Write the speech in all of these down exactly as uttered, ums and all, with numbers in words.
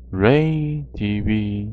Ray T V，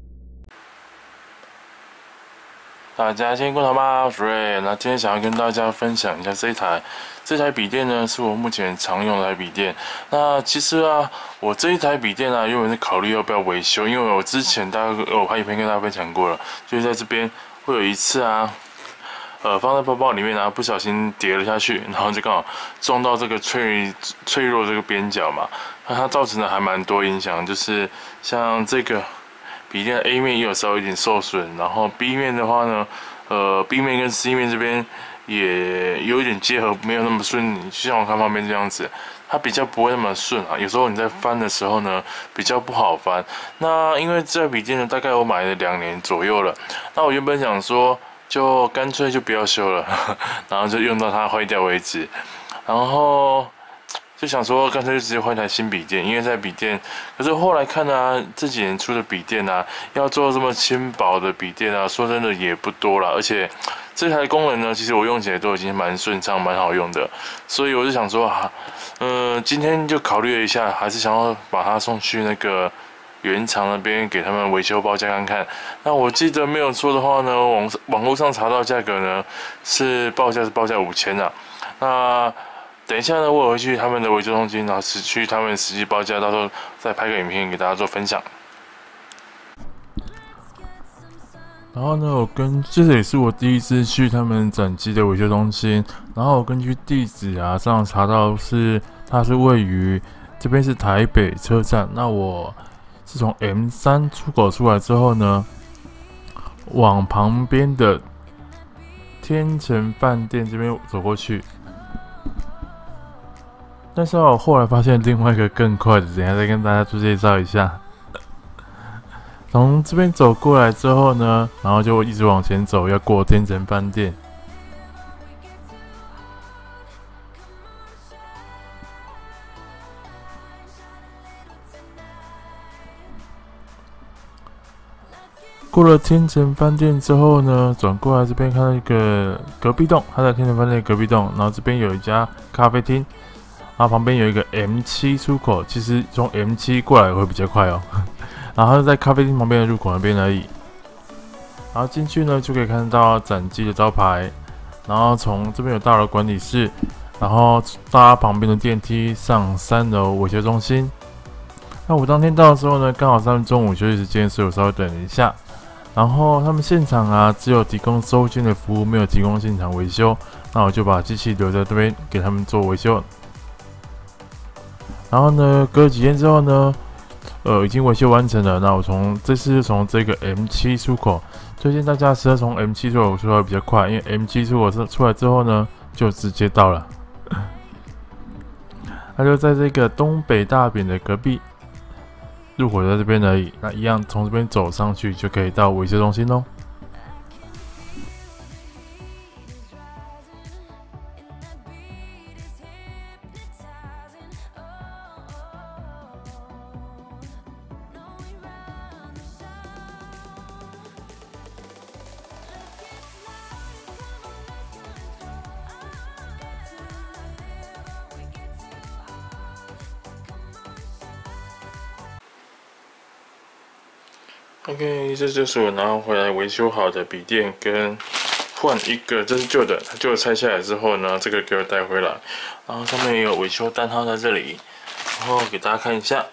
大家今天过得好吗？我是 Ray，那今天想要跟大家分享一下这一台这台笔电呢，是我目前常用的台笔电。那其实啊，我这一台笔电啊，原本是考虑要不要维修，因为我之前大概我拍影片跟大家分享过了，就是在这边会有一次啊。呃，放在包包里面，然后不小心跌了下去，然后就刚好撞到这个脆脆弱这个边角嘛，那它造成的还蛮多影响，就是像这个笔电 A 面也有稍微有点受损，然后 B 面的话呢，呃 B 面跟 C 面这边也有一点结合，没有那么顺利，就像我看旁边这样子，它比较不会那么顺啊，有时候你在翻的时候呢，比较不好翻。那因为这笔电呢，大概我买了两年左右了，那我原本想说。就干脆就不要修了，然后就用到它坏掉为止。然后就想说，干脆就直接换台新笔电，因为在笔电，可是后来看啊，这几年出的笔电啊，要做这么轻薄的笔电啊，说真的也不多了。而且这台功能呢，其实我用起来都已经蛮顺畅、蛮好用的，所以我就想说啊，嗯、呃，今天就考虑了一下，还是想要把它送去那个。原厂那边给他们维修报价看看。那我记得没有错的话呢，网网络上查到价格呢是报价是报价五千啊。那等一下呢，我会去他们的维修中心，然后去他们实际报价，到时候再拍个影片给大家做分享。然后呢，我跟这也是我第一次去他们展机的维修中心。然后我根据地址啊上查到是它是位于这边是台北车站。那我。是从 M 三 出口出来之后呢，往旁边的天成饭店这边走过去。但是我后来发现另外一个更快的，等一下再跟大家做介绍一下。从这边走过来之后呢，然后就一直往前走，要过天成饭店。过了天成饭店之后呢，转过来这边看到一个隔壁栋，它在天成饭店的隔壁栋，然后这边有一家咖啡厅，然后旁边有一个 M 七 出口，其实从 M 七 过来会比较快哦。然后在咖啡厅旁边的入口那边而已。然后进去呢就可以看到展机的招牌，然后从这边有大楼管理室，然后搭旁边的电梯上三楼维修中心。那我当天到的时候呢，刚好他们中午休息时间，所以我稍微等了一下。然后他们现场啊，只有提供收件的服务，没有提供现场维修。那我就把机器留在这边给他们做维修。然后呢，隔几天之后呢，呃，已经维修完成了。那我从这次从这个 M 七 出口，推荐大家实在从 M 七 出口出来比较快，因为 M 七 出口出来之后呢，就直接到了。它就在这个东北大饼的隔壁。入口在这边而已，那一样从这边走上去就可以到维修中心喽。OK， 这就是我拿回来维修好的笔电，跟换一个，这是旧的，它旧的拆下来之后呢，这个给我带回来，然后上面也有维修单号在这里，然后给大家看一下，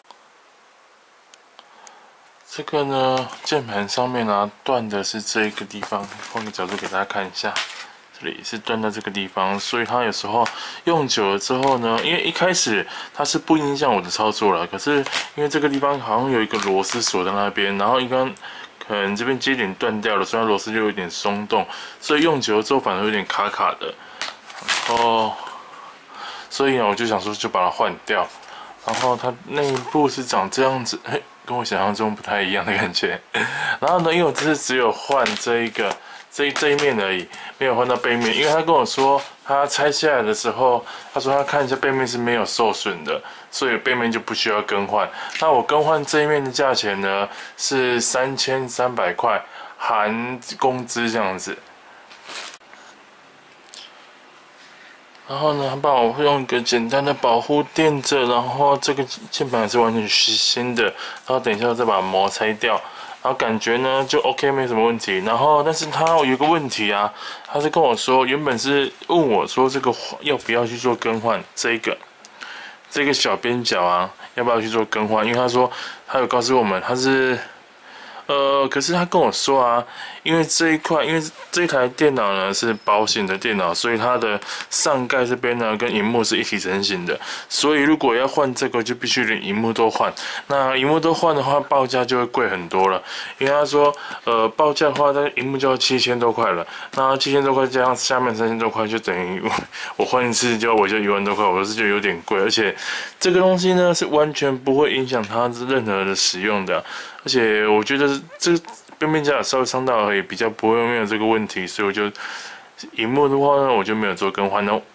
这个呢键盘上面呢断的是这个地方，换个角度给大家看一下。这里是断在这个地方，所以它有时候用久了之后呢，因为一开始它是不影响我的操作了，可是因为这个地方好像有一个螺丝锁在那边，然后一刚可能这边接点断掉了，所以它螺丝就有点松动，所以用久了之后反而有点卡卡的。然后，所以呢，我就想说就把它换掉。然后它内部是长这样子，嘿，跟我想象中不太一样的感觉。然后呢，因为我这次只有换这一个。这这一面而已，没有换到背面，因为他跟我说，他拆下来的时候，他说他看一下背面是没有受损的，所以背面就不需要更换。那我更换这一面的价钱呢是三千三百块，含工资这样子。 然后呢，他帮我用一个简单的保护垫着，然后这个键盘也是完全是新的，然后等一下再把膜拆掉，然后感觉呢就 OK 没什么问题。然后但是他有一个问题啊，他是跟我说，原本是问我说这个要不要去做更换，这个这个小边角啊要不要去做更换？因为他说他有告诉我们他是。呃，可是他跟我说啊，因为这一块，因为这台电脑呢是薄型的电脑，所以它的上盖这边呢跟萤幕是一体成型的，所以如果要换这个，就必须连萤幕都换。那萤幕都换的话，报价就会贵很多了。因为他说，呃，报价的话，那萤幕就要七千多块了。那七千多块加上下面三千多块，就等于我换一次就我就一万多块，我是觉得有点贵。而且这个东西呢是完全不会影响它任何的使用的。而且我觉得这边边角稍微伤到而已，比较不会没有这个问题，所以我就萤幕的话呢，我就没有做更换哦。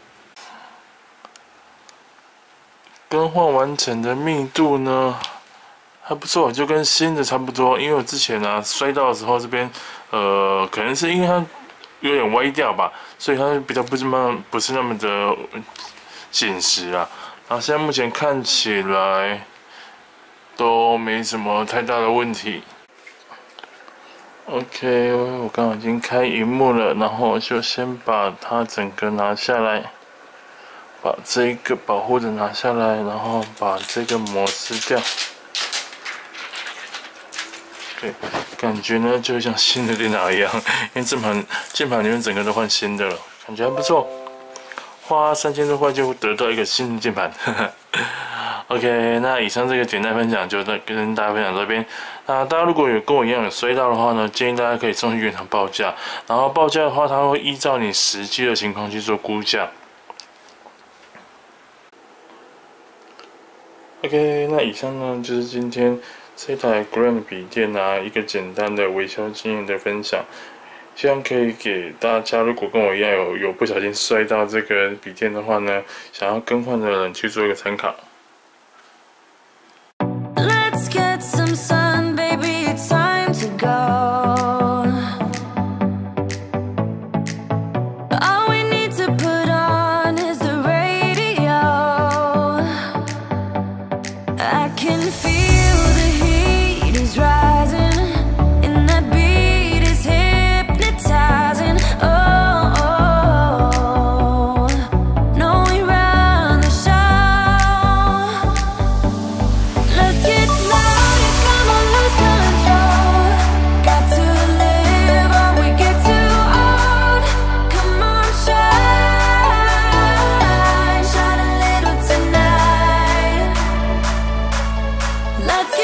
更换完成的密度呢还不错，就跟新的差不多。因为我之前啊摔到的时候，这边呃可能是因为它有点歪掉吧，所以它比较不是那么不是那么的紧实啊。然后现在目前看起来。都没什么太大的问题。OK， 我刚刚已经开萤幕了，然后我就先把它整个拿下来，把这个保护的拿下来，然后把这个膜撕掉。对，感觉呢就像新的电脑一样，因为键盘键盘里面整个都换新的了，感觉还不错。花三千多块就得到一个新的键盘。OK， 那以上这个简单分享就跟大家分享到这边。那大家如果有跟我一样有摔到的话呢，建议大家可以送去原厂报价。然后报价的话，它会依照你实际的情况去做估价。OK， 那以上呢就是今天这台 Grand 笔电啊一个简单的维修经验的分享。希望可以给大家，如果跟我一样有有不小心摔到这个笔电的话呢，想要更换的人去做一个参考。Let's get some sun, baby, it's time to go. All we need to put on is the radio. I can feel the heat is rising. Let's